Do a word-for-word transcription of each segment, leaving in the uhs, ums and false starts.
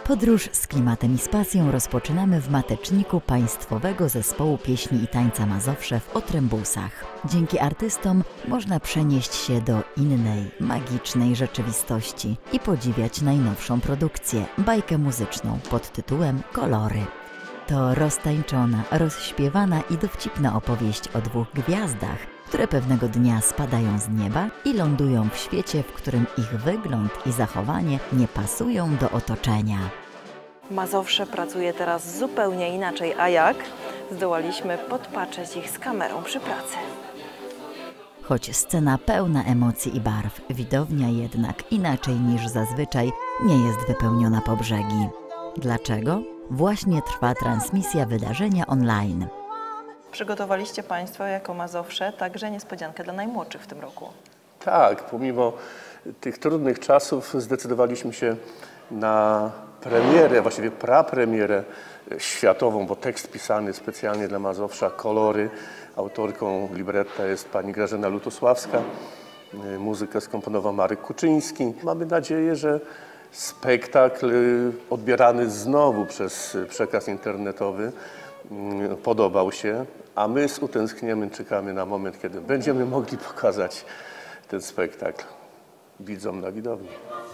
Podróż z klimatem i z pasją rozpoczynamy w mateczniku Państwowego Zespołu Pieśni i Tańca Mazowsze w Otrębusach. Dzięki artystom można przenieść się do innej, magicznej rzeczywistości i podziwiać najnowszą produkcję, bajkę muzyczną pod tytułem Kolory. To roztańczona, rozśpiewana i dowcipna opowieść o dwóch gwiazdach, które pewnego dnia spadają z nieba i lądują w świecie, w którym ich wygląd i zachowanie nie pasują do otoczenia. Mazowsze pracuje teraz zupełnie inaczej, a jak? Zdołaliśmy podpatrzeć ich z kamerą przy pracy. Choć scena pełna emocji i barw, widownia jednak inaczej niż zazwyczaj nie jest wypełniona po brzegi. Dlaczego? Właśnie trwa transmisja wydarzenia online. Przygotowaliście Państwo jako Mazowsze także niespodziankę dla najmłodszych w tym roku. Tak, pomimo tych trudnych czasów zdecydowaliśmy się na premierę, właściwie prapremierę światową, bo tekst pisany specjalnie dla Mazowsza, Kolory. Autorką libretta jest pani Grażyna Lutosławska, muzykę skomponował Marek Kuczyński. Mamy nadzieję, że spektakl odbierany znowu przez przekaz internetowy podobał się, a my z utęsknieniem czekamy na moment, kiedy będziemy mogli pokazać ten spektakl widzom na widowni.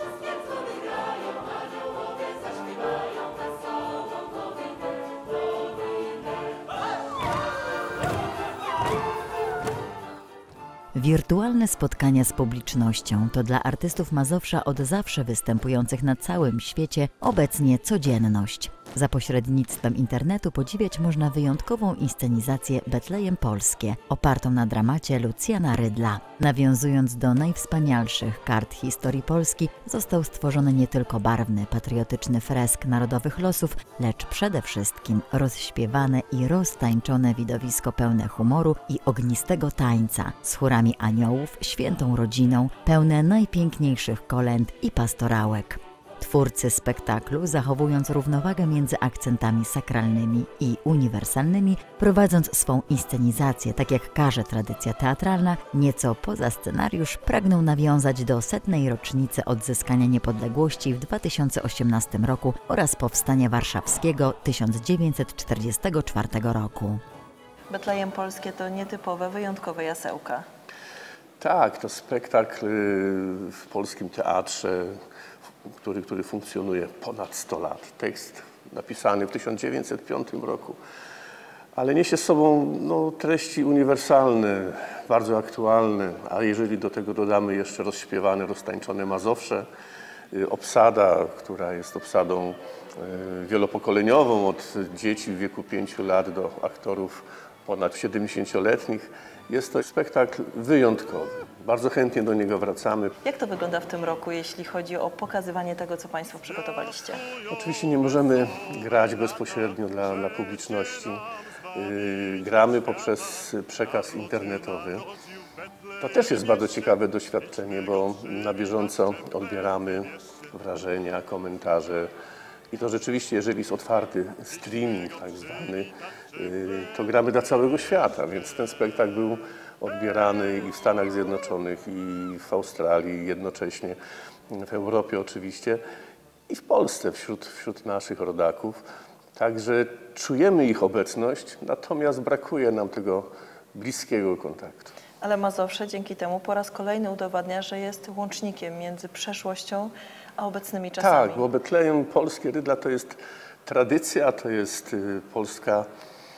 Wirtualne spotkania z publicznością to dla artystów Mazowsza od zawsze występujących na całym świecie obecnie codzienność. Za pośrednictwem internetu podziwiać można wyjątkową inscenizację Betlejem Polskie, opartą na dramacie Lucjana Rydla. Nawiązując do najwspanialszych kart historii Polski, został stworzony nie tylko barwny, patriotyczny fresk narodowych losów, lecz przede wszystkim rozśpiewane i roztańczone widowisko pełne humoru i ognistego tańca, z chórami aniołów, świętą rodziną, pełne najpiękniejszych kolęd i pastorałek. Twórcy spektaklu, zachowując równowagę między akcentami sakralnymi i uniwersalnymi, prowadząc swą inscenizację, tak jak każe tradycja teatralna, nieco poza scenariusz pragną nawiązać do setnej rocznicy odzyskania niepodległości w dwa tysiące osiemnastym roku oraz powstania warszawskiego tysiąc dziewięćset czterdziestego czwartego roku. Betlejem Polskie to nietypowe, wyjątkowe jasełka. Tak, to spektakl w polskim teatrze, który, który funkcjonuje ponad sto lat. Tekst napisany w tysiąc dziewięćset piątym roku, ale niesie z sobą no, treści uniwersalne, bardzo aktualne, a jeżeli do tego dodamy jeszcze rozśpiewane, roztańczone Mazowsze, obsada, która jest obsadą wielopokoleniową, od dzieci w wieku pięciu lat do aktorów ponad siedemdziesięcioletnich, jest to spektakl wyjątkowy. Bardzo chętnie do niego wracamy. Jak to wygląda w tym roku, jeśli chodzi o pokazywanie tego, co Państwo przygotowaliście? Oczywiście nie możemy grać bezpośrednio dla, dla publiczności. Yy, gramy poprzez przekaz internetowy. To też jest bardzo ciekawe doświadczenie, bo na bieżąco odbieramy wrażenia, komentarze. I to rzeczywiście, jeżeli jest otwarty streaming tak zwany, to gramy dla całego świata, więc ten spektakl był odbierany i w Stanach Zjednoczonych, i w Australii, jednocześnie w Europie oczywiście, i w Polsce wśród, wśród naszych rodaków. Także czujemy ich obecność, natomiast brakuje nam tego bliskiego kontaktu. Ale Mazowsze dzięki temu po raz kolejny udowadnia, że jest łącznikiem między przeszłością a obecnymi czasami. Tak, bo Betlejem Polskie Rydla to jest tradycja, to jest polska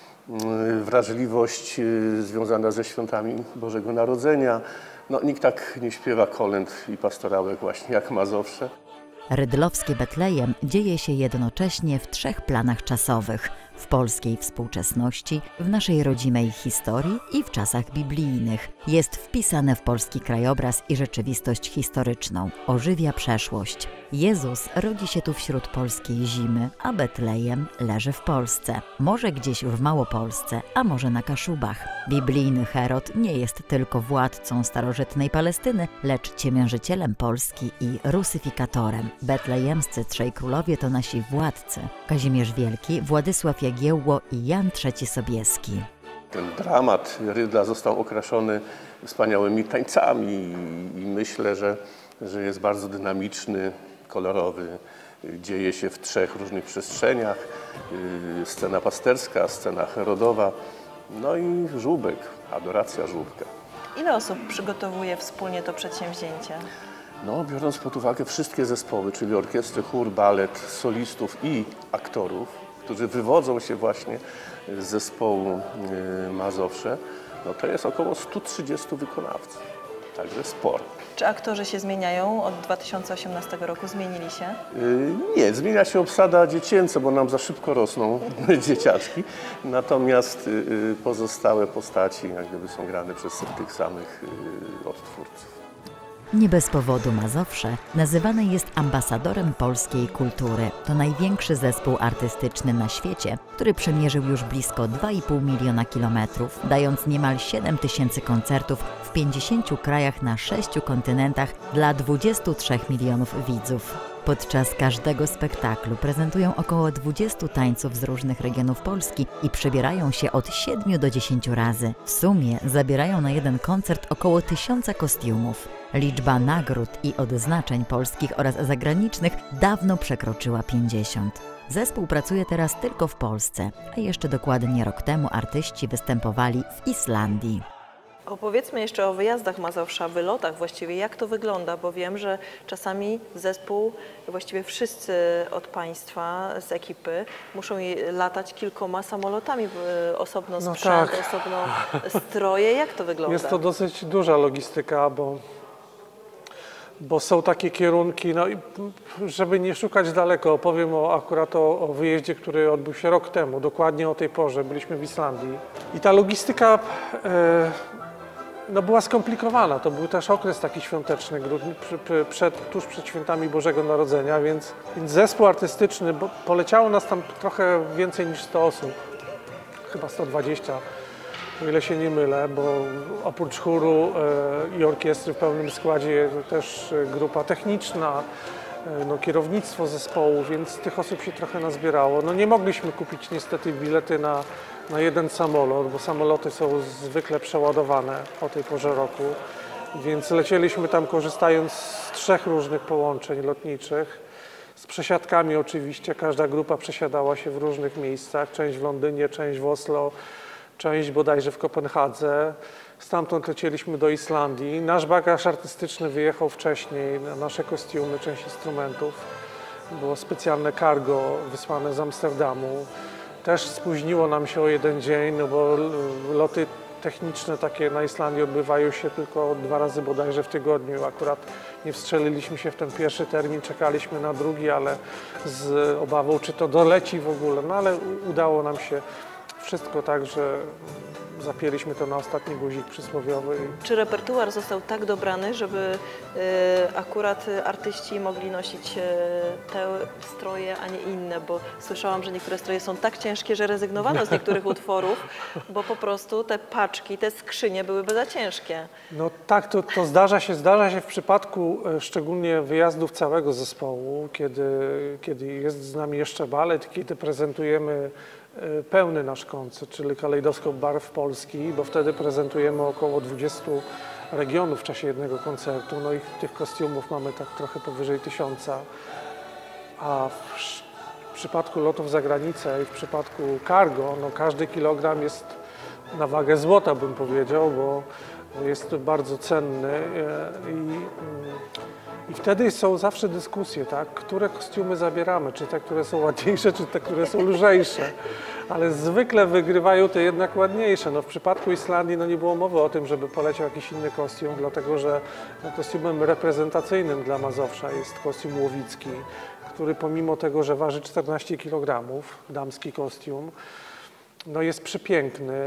wrażliwość związana ze świątami Bożego Narodzenia. No, nikt tak nie śpiewa kolęd i pastorałek właśnie jak Mazowsze. Rydlowskie Betlejem dzieje się jednocześnie w trzech planach czasowych: w polskiej współczesności, w naszej rodzimej historii i w czasach biblijnych. Jest wpisane w polski krajobraz i rzeczywistość historyczną, ożywia przeszłość. Jezus rodzi się tu wśród polskiej zimy, a Betlejem leży w Polsce. Może gdzieś w Małopolsce, a może na Kaszubach. Biblijny Herod nie jest tylko władcą starożytnej Palestyny, lecz ciemiężycielem Polski i rusyfikatorem. Betlejemscy trzej królowie to nasi władcy: Kazimierz Wielki, Władysław Jagiełło i Jan trzeci Sobieski. Ten dramat Rydla został okraszony wspaniałymi tańcami i myślę, że, że jest bardzo dynamiczny, kolorowy, dzieje się w trzech różnych przestrzeniach. Scena pasterska, scena herodowa, no i żłóbek, adoracja żłóbka. Ile osób przygotowuje wspólnie to przedsięwzięcie? No, biorąc pod uwagę wszystkie zespoły, czyli orkiestry, chór, balet, solistów i aktorów, którzy wywodzą się właśnie z zespołu Mazowsze, no to jest około stu trzydziestu wykonawców, także sporo. Czy aktorzy się zmieniają? Od dwa tysiące osiemnastego roku zmienili się? Nie, zmienia się obsada dziecięca, bo nam za szybko rosną dzieciaczki, natomiast pozostałe postaci jak gdyby są grane przez tych samych odtwórców. Nie bez powodu Mazowsze nazywane jest ambasadorem polskiej kultury. To największy zespół artystyczny na świecie, który przemierzył już blisko dwa i pół miliona kilometrów, dając niemal siedem tysięcy koncertów w pięćdziesięciu krajach na sześciu kontynentach dla dwudziestu trzech milionów widzów. Podczas każdego spektaklu prezentują około dwudziestu tańców z różnych regionów Polski i przebierają się od siedmiu do dziesięciu razy. W sumie zabierają na jeden koncert około tysiąca kostiumów. Liczba nagród i odznaczeń polskich oraz zagranicznych dawno przekroczyła pięćdziesiąt. Zespół pracuje teraz tylko w Polsce, a jeszcze dokładnie rok temu artyści występowali w Islandii. Opowiedzmy jeszcze o wyjazdach Mazowsza, wylotach właściwie, jak to wygląda, bo wiem, że czasami zespół, właściwie wszyscy od Państwa z ekipy muszą latać kilkoma samolotami, osobno No sprzęt, tak. osobno stroje. Jak to wygląda? Jest to dosyć duża logistyka, bo, bo są takie kierunki, no i żeby nie szukać daleko, opowiem o, akurat o, o wyjeździe, który odbył się rok temu, dokładnie o tej porze, byliśmy w Islandii. I ta logistyka e, no była skomplikowana, to był też okres taki świąteczny, grudni, przed, tuż przed świętami Bożego Narodzenia, więc, więc zespół artystyczny, bo poleciało nas tam trochę więcej niż sto osób, chyba sto dwadzieścia, o ile się nie mylę, bo oprócz chóru e, i orkiestry w pełnym składzie też grupa techniczna, e, no, kierownictwo zespołu, więc tych osób się trochę nazbierało. No nie mogliśmy kupić niestety bilety na, na jeden samolot, bo samoloty są zwykle przeładowane o tej porze roku, więc lecieliśmy tam korzystając z trzech różnych połączeń lotniczych, z przesiadkami oczywiście, każda grupa przesiadała się w różnych miejscach, część w Londynie, część w Oslo, część bodajże w Kopenhadze. Stamtąd lecieliśmy do Islandii. Nasz bagaż artystyczny wyjechał wcześniej, nasze kostiumy, część instrumentów. Było specjalne cargo wysłane z Amsterdamu. Też spóźniło nam się o jeden dzień, no bo loty techniczne takie na Islandii odbywają się tylko dwa razy bodajże w tygodniu. Akurat nie wstrzeliliśmy się w ten pierwszy termin, czekaliśmy na drugi, ale z obawą, czy to doleci w ogóle. No ale udało nam się wszystko tak, że zapięliśmy to na ostatni guzik przysłowiowy. Czy repertuar został tak dobrany, żeby y, akurat artyści mogli nosić y, te stroje, a nie inne? Bo słyszałam, że niektóre stroje są tak ciężkie, że rezygnowano z niektórych utworów, bo po prostu te paczki, te skrzynie byłyby za ciężkie. No tak, to, to zdarza się, zdarza się w przypadku szczególnie wyjazdów całego zespołu, kiedy, kiedy jest z nami jeszcze balet, kiedy prezentujemy pełny nasz koncert, czyli Kalejdoskop Barw Polski, bo wtedy prezentujemy około dwudziestu regionów w czasie jednego koncertu, no i tych kostiumów mamy tak trochę powyżej tysiąca, a w, w przypadku lotów za granicę i w przypadku cargo, no każdy kilogram jest na wagę złota, bym powiedział, bo jest bardzo cenny i, i wtedy są zawsze dyskusje, tak? Które kostiumy zabieramy, czy te, które są ładniejsze, czy te, które są lżejsze, ale zwykle wygrywają te jednak ładniejsze. No, w przypadku Islandii no, nie było mowy o tym, żeby poleciał jakiś inny kostium, dlatego że no, kostiumem reprezentacyjnym dla Mazowsza jest kostium łowicki, który pomimo tego, że waży czternaście kilogramów, damski kostium, no, jest przepiękny.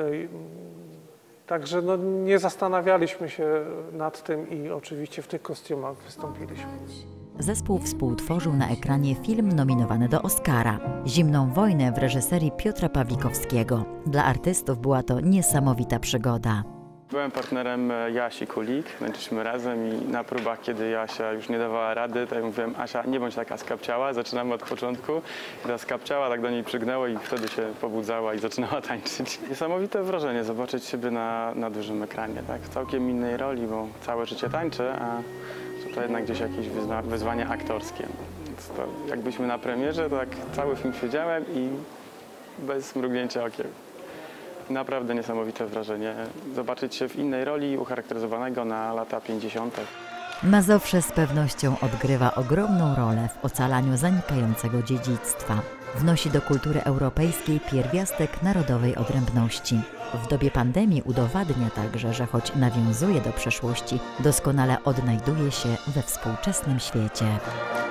Także no, nie zastanawialiśmy się nad tym i oczywiście w tych kostiumach wystąpiliśmy. Zespół współtworzył na ekranie film nominowany do Oscara – Zimną wojnę w reżyserii Piotra Pawlikowskiego. Dla artystów była to niesamowita przygoda. Byłem partnerem Jasi Kulik, tańczyliśmy razem i na próbach, kiedy Jasia już nie dawała rady, to ja mówiłem: Asia, nie bądź taka skapciała, zaczynamy od początku. I ta skapciała, tak do niej przygnęło i wtedy się pobudzała i zaczynała tańczyć. Niesamowite wrażenie zobaczyć siebie na, na dużym ekranie, tak? W całkiem innej roli, bo całe życie tańczę, a to jednak gdzieś jakieś wyzwa wyzwania aktorskie. Więc to jakbyśmy na premierze, to tak cały film siedziałem i bez mrugnięcia okiem. Naprawdę niesamowite wrażenie. Zobaczyć się w innej roli ucharakteryzowanego na lata pięćdziesiąte. Mazowsze z pewnością odgrywa ogromną rolę w ocalaniu zanikającego dziedzictwa. Wnosi do kultury europejskiej pierwiastek narodowej odrębności. W dobie pandemii udowadnia także, że choć nawiązuje do przeszłości, doskonale odnajduje się we współczesnym świecie.